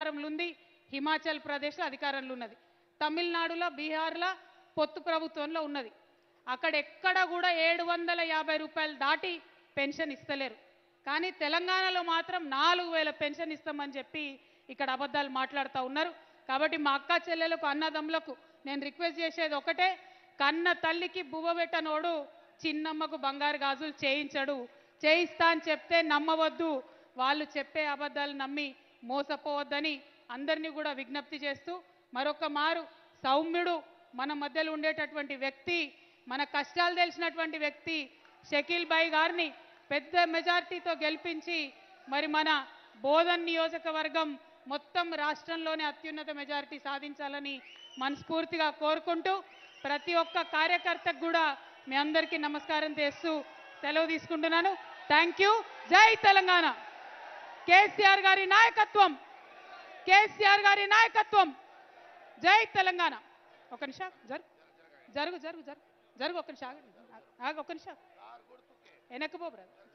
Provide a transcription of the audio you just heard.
అధికారంలో ఉంది, హిమాచల్ ప్రదేశ్లో అధికారంలో ఉన్నది, తమిళనాడులో బీహార్లో పొత్తు ప్రభుత్వంలో ఉన్నది. అక్కడ ఎక్కడ కూడా 750 రూపాయలు దాటి పెన్షన్ ఇస్తలేరు. కానీ తెలంగాణలో మాత్రం 4000 పెన్షన్ ఇస్తామని చెప్పి ఇక్కడ అబద్ధాలు మాట్లాడుతూ ఉన్నారు. కాబట్టి మా అక్క చెల్లెలకు అన్నదమ్ములకు నేను రిక్వెస్ట్ చేసేది ఒకటే, కన్న తల్లికి బువ్వ పెట్టనోడు చిన్నమ్మకు బంగారు గాజులు చేయించడు. చేయిస్తా అని చెప్తే నమ్మవద్దు, వాళ్ళు చెప్పే అబద్ధాలు నమ్మి మోసపోవద్దని అందరినీ కూడా విజ్ఞప్తి చేస్తూ మరొక మారు సౌమ్యుడు మన మధ్యలో ఉండేటటువంటి వ్యక్తి, మన కష్టాలు తెలిసినటువంటి వ్యక్తి షకీల్ భాయ్ గారిని పెద్ద మెజార్టీతో గెలిపించి మరి మన బోధన్ నియోజకవర్గం మొత్తం రాష్ట్రంలోనే అత్యున్నత మెజారిటీ సాధించాలని మనస్ఫూర్తిగా కోరుకుంటూ ప్రతి ఒక్క కార్యకర్తకు కూడా మీ అందరికీ నమస్కారం చేస్తూ సెలవు తీసుకుంటున్నాను. Thank you. జై తెలంగాణ. కేసీఆర్ గారి నాయకత్వం, కేసీఆర్ గారి నాయకత్వం. జై తెలంగాణ. ఒక నిమిషం జరుగు జరుగు జరుగు జరుగు జరుగు ఒక్క నిమిషం ఆగు, ఒక్క నిమిషం వెనక్కి పో బ్రదర్.